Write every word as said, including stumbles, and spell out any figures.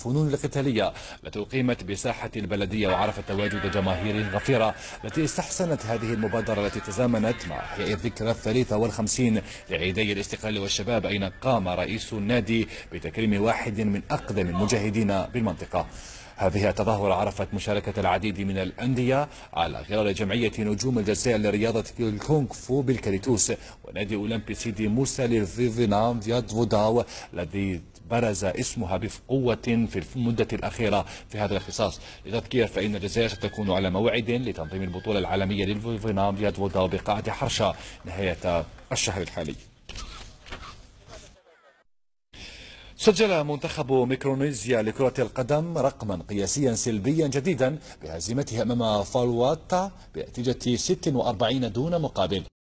الفنون القتالية التي أقيمت بساحة البلدية، وعرفت تواجد جماهير غفيرة التي استحسنت هذه المبادرة التي تزامنت مع إحياء الذكرى الثالثة والخمسين لعيدي الاستقلال والشباب، أين قام رئيس النادي بتكريم واحد من أقدم المجاهدين بالمنطقة. هذه التظاهرة عرفت مشاركة العديد من الأندية على غرار جمعية نجوم الجزائر لرياضة الكونغ فو بالكاليتوس، ونادي أولمبي سيدي موسى للفيتنام فياد فوداو الذي برز اسمها بقوة في المدة الأخيرة في هذا الاختصاص. لتذكير، فإن الجزائر ستكون على موعد لتنظيم البطولة العالمية للفيتنام فياد فوداو بقاعة حرشة نهاية الشهر الحالي. سجل منتخب ميكرونيزيا لكرة القدم رقما قياسيا سلبيا جديدا بهزيمته أمام فالواتا بنتيجة ستة وأربعين دون مقابل.